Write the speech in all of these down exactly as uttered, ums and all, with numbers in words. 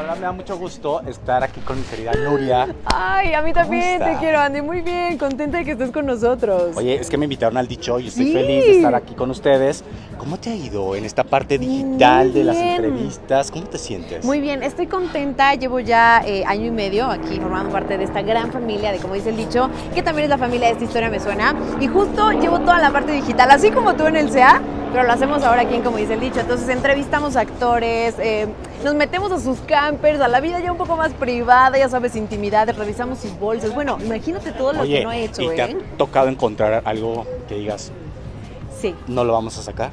verdad me da mucho gusto estar aquí con mi querida Nuria. Ay, a mí también te quiero, Andy. Muy bien, contenta de que estés con nosotros. Oye, es que me invitaron al Dicho y estoy Sí. feliz de estar aquí con ustedes. ¿Cómo te ha ido en esta parte digital Muy de las bien. entrevistas? ¿Cómo te sientes? Muy bien, estoy contenta. Llevo ya eh, año y medio aquí formando parte de esta gran familia de, como dice el dicho, que también es la familia de Esta Historia Me Suena. Y justo llevo toda la parte digital, así como tú en el C E A, pero lo hacemos ahora aquí en Como Dice el Dicho. Entonces entrevistamos a actores, eh, nos metemos a sus campers, a la vida ya un poco más privada, ya sabes, intimidades, revisamos sus bolsas. Bueno, imagínate todo lo Oye, que no he hecho, ¿y te ¿eh? ha tocado encontrar algo que digas, Sí, no lo vamos a sacar?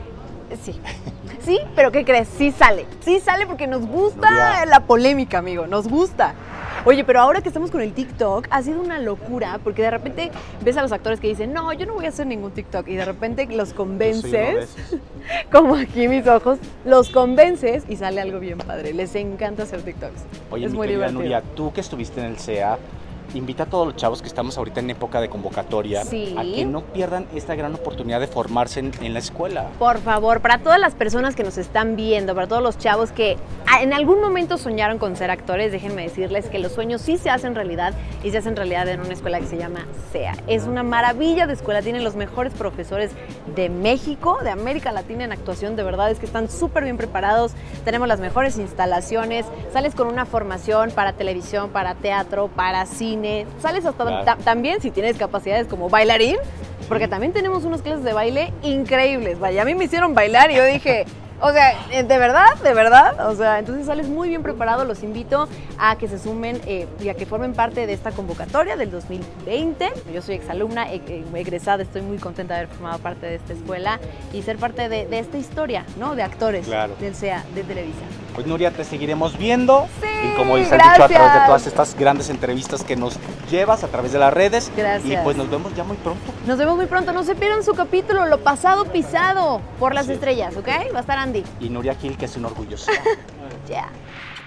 sí. Sí, pero ¿qué crees? Sí sale. Sí sale porque nos gusta Nuria. la polémica, amigo. Nos gusta. Oye, pero ahora que estamos con el TikTok, ha sido una locura porque de repente ves a los actores que dicen, no, yo no voy a hacer ningún TikTok. Y de repente los Yo soy uno de convences, esos. como aquí mis ojos, los convences y sale algo bien padre. Les encanta hacer TikToks. Oye, es mi muy querida divertido. Nuria, tú que estuviste en el C E A, invita a todos los chavos que estamos ahorita en época de convocatoria Sí. a que no pierdan esta gran oportunidad de formarse en, en la escuela. Por favor, para todas las personas que nos están viendo, para todos los chavos que en algún momento soñaron con ser actores, déjenme decirles que los sueños sí se hacen realidad y se hacen realidad en una escuela que se llama C E A. Es una maravilla de escuela, tienen los mejores profesores de México, de América Latina en actuación, de verdad es que están súper bien preparados, tenemos las mejores instalaciones, sales con una formación para televisión, para teatro, para cine, sales hasta Claro. ta- también si tienes capacidades como bailarín, porque también tenemos unas clases de baile increíbles. Vaya, a mí me hicieron bailar y yo dije, o sea, eh, de verdad, de verdad. O sea, entonces sales muy bien preparado. Los invito a que se sumen eh, y a que formen parte de esta convocatoria del dos mil veinte. Yo soy exalumna, e- e- egresada, estoy muy contenta de haber formado parte de esta escuela y ser parte de, de esta historia, ¿no? De actores Claro. del C E A, de Televisa. Pues Nuria, te seguiremos viendo. Sí, y como dice el dicho, a través de gracias. todas estas grandes entrevistas que nos llevas a través de las redes. Gracias. Y pues nos vemos ya muy pronto. Nos vemos muy pronto. No se pierdan su capítulo, Lo Pasado Pisado, por las Sí. estrellas, ¿ok? Va a estar Andy. Y Nuria Gil, que es un orgulloso. Yeah.